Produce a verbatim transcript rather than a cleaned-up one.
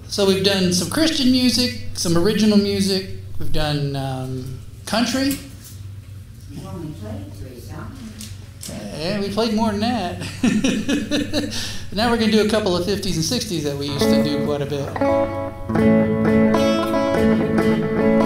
So we've done some Christian music, some original music. We've done um, country. You only played three songs. Yeah, we played more than that. Now we're going to do a couple of fifties and sixties that we used to do quite a bit.